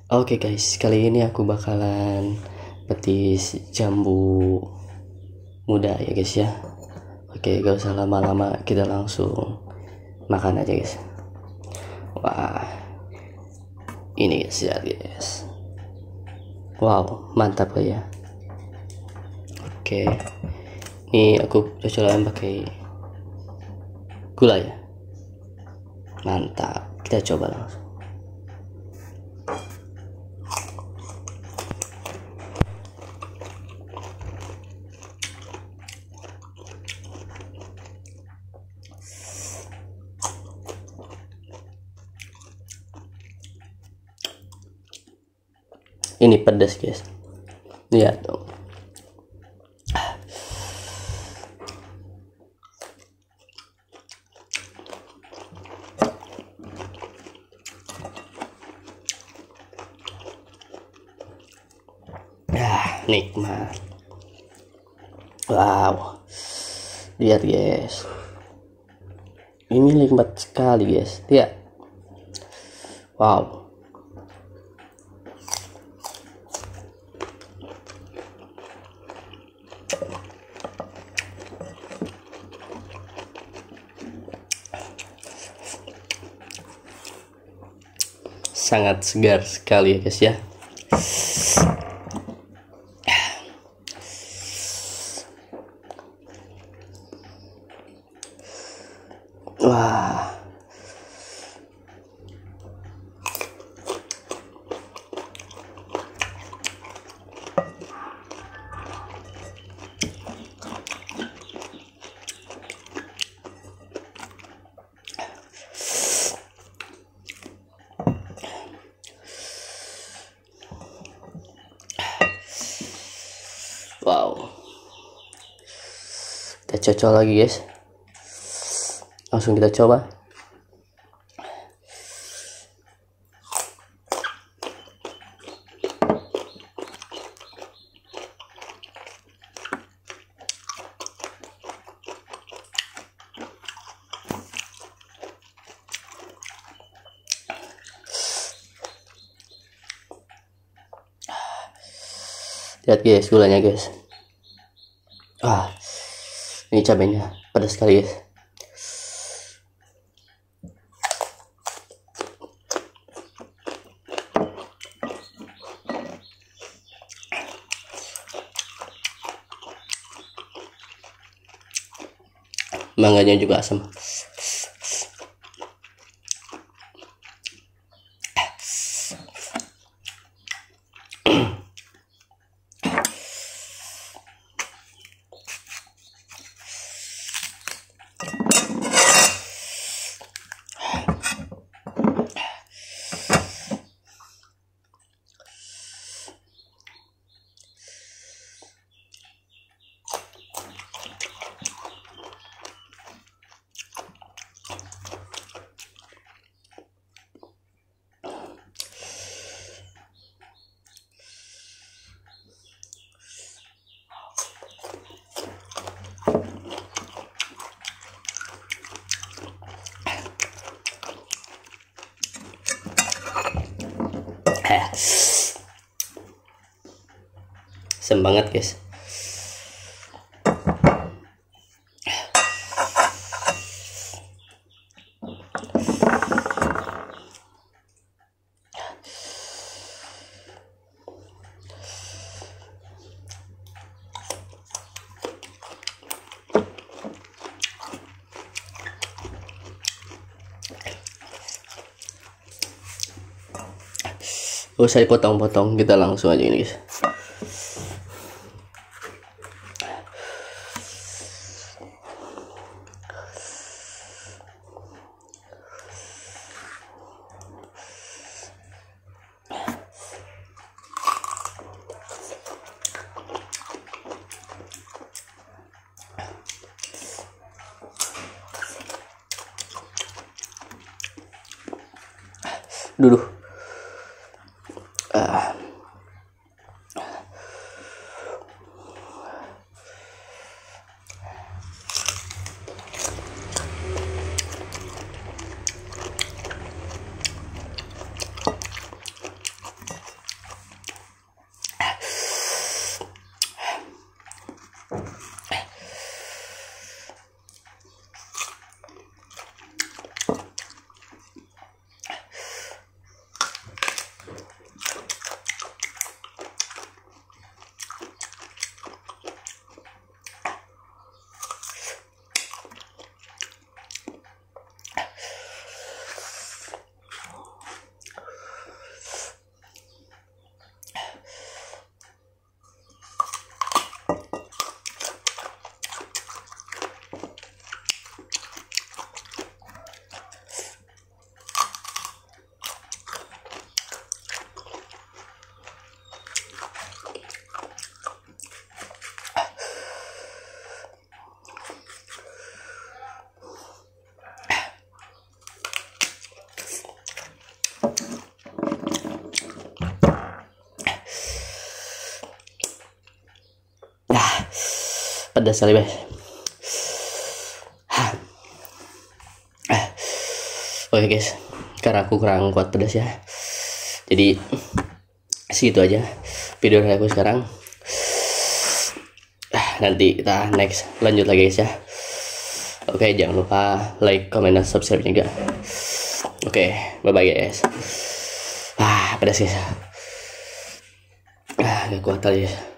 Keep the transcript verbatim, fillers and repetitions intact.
Oke guys, kali ini aku bakalan petis jambu muda ya guys ya. Oke, gak usah lama-lama, kita langsung makan aja guys. Wah, ini guys ya guys. Wow, mantap ya. Oke, ini aku cocolan pakai gula ya. Mantap, kita coba langsung. Ini pedas guys, lihat dong. Ah, nikmat. Wow, lihat guys, ini nikmat sekali guys, lihat. Wow, sangat segar sekali ya guys ya. Wah, wow, kita cocok lagi guys, langsung kita coba. Lihat guys, gulanya guys. Ah, ini cabenya pedas sekali guys. Mangganya juga asam. Asam banget guys. Oh, saya potong-potong, kita langsung aja ini guys. Dulu. Ah. pedas sekali guys. Oke guys, karena aku kurang kuat pedas ya, jadi segitu aja video dari aku sekarang. Nanti kita next lanjut lagi guys ya. Oke, jangan lupa like, comment, dan subscribe juga. Oke, bye bye guys. Ah, pedas guys. Ah, gak kuat kali ya.